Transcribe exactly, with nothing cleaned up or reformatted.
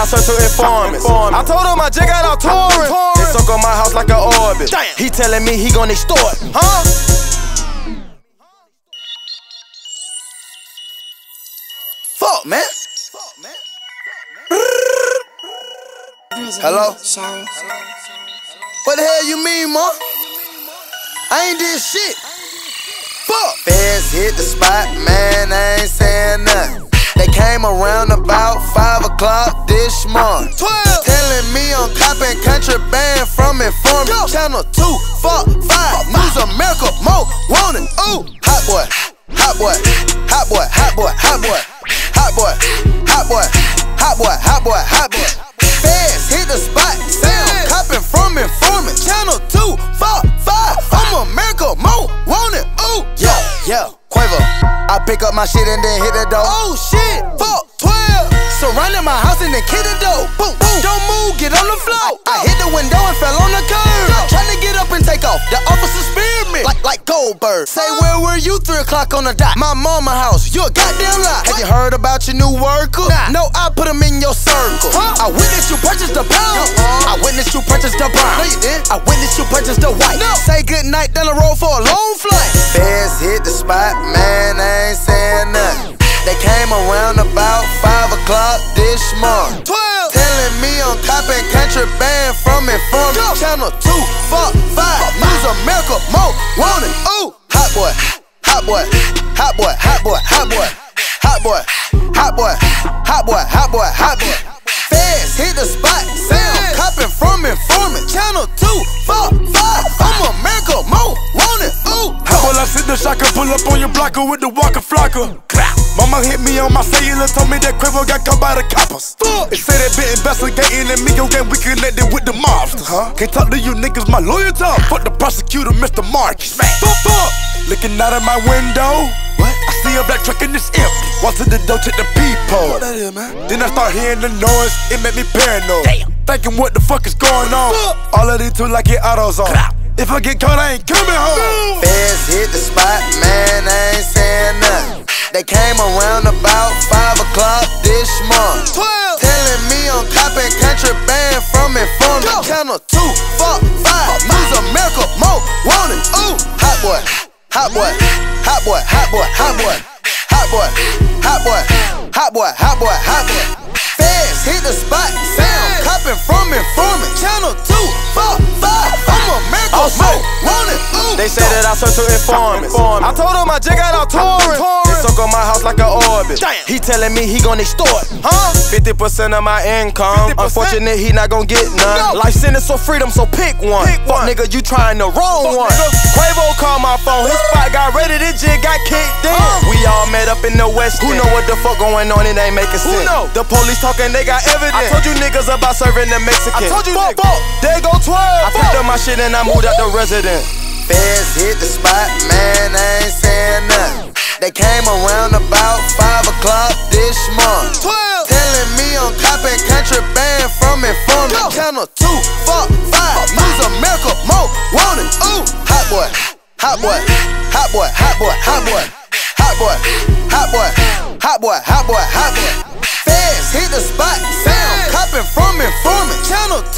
I searched to informants. I told him I just got out touring. They circle my house like an orbit. He telling me he gon' extort, huh? Fuck, man. Hello? What the hell you mean, ma? I ain't did shit. Fuck. Feds hit the spot, man, I ain't saying nothing. They came around about five o'clock this morning. twelve. Telling me I'm copping contraband from informant. Channel two, four, five, News America, Mo, wanted. Ooh, hot boy, hot boy, hot boy, hot boy, hot boy, hot boy, hot boy, hot boy, hot boy, hot boy. Feds hit the spot, sound copping from informant. Channel two, four, five, I'm America, Mo, wanted. Ooh, yeah, yeah, Quavo. I pick up my shit and then hit the door. Oh shit, fuck, twelve. Surrounded my house and then kick the door. Boom, boom, don't move, get on the floor. I, I hit the window and fell on the curb. Trying to get up and take off, the officer speared me like like Goldberg. Say where were you three o'clock on the dot? My mama house, you a goddamn lie. Have you heard about your new worker? Nah. No, I put him in your circle. Huh? I witnessed you purchase the pound. Uh-uh. I witnessed you purchase the brown. No, you did. I witnessed you purchase the white. No. Say good night down the road for a long flight. Feds hit the spot, man, I ain't saying nothing. They came around about five o'clock this morning. twelve. Telling me I'm copping contraband from informant. Channel two, four, five, News America, Mo, wanted. Ooh, hot boy, hot boy, hot boy, hot boy, hot boy, hot boy, hot boy, hot boy, hot boy, hot boy. Feds hit the spot, sound copping from informant. Channel two, four, five, I'm America, Mo, wanted. Ooh, hot boy, I sit the shotgun, pull up on your blocker with the Walker Flocker. Mama hit me on my cellular, told me that Quavo got caught by the coppers. They say they been investigating and me, gang, we connected with the mobsters. Huh? Can't talk to you niggas, my lawyer talk. Fuck the prosecutor, Mister Marcus. Fuck, fuck. Looking out of my window, what? I see a black truck and it's empty. Walk to the door, check the peephole. What that is, man? Then I start hearing the noise, it made me paranoid. Damn. Thinking what the fuck is going on. Fuck. All of these two like it AutoZone. If I get caught, I ain't coming home. Feds hit the spot, man, I ain't saying nothing. They came around about five o'clock this morning. twelve. Telling me I'm copping contraband from informant. Channel two, four, five, News America, Mo, wanted. Ooh, hot boy, hot boy, hot boy, hot boy, hot boy, hot boy, hot boy, hot boy, hot boy, hot boy. Feds hit the spot, sound copping from informant. Channel two, four, five, I'm America, Mo, wanted. Ooh, they say that I search to informants. I told him I just got out touring. Circle my house like an orbit. Damn. He telling me he gon' extort, huh? fifty percent of my income. fifty percent? Unfortunate, he not gon' get none. No. Life sentence or freedom, so pick one. Pick Fuck one. Nigga, you trying the wrong Fuck one. Nigga. Quavo called my phone, his spot got ready, this jig got kicked in. Uh. We all met up in the West End. Who know what the fuck going on, it ain't making sense. Who know? The police talking, they got evidence. I told you niggas about serving the Mexican. I told you fuck, fuck. There go twelve. I picked up my shit and I moved out the residence. Feds hit the spot, man, I ain't saying nothing. They came around about five o'clock this morning. twelve. Telling me I'm copping contraband from informant. Channel two, four, five, News America, Mo, wanted. Ooh, hot boy, hot boy, hot boy, hot boy, hot boy, hot boy, hot boy, hot boy, hot boy, hot boy. Feds hit the spot, sound copping from informant. Channel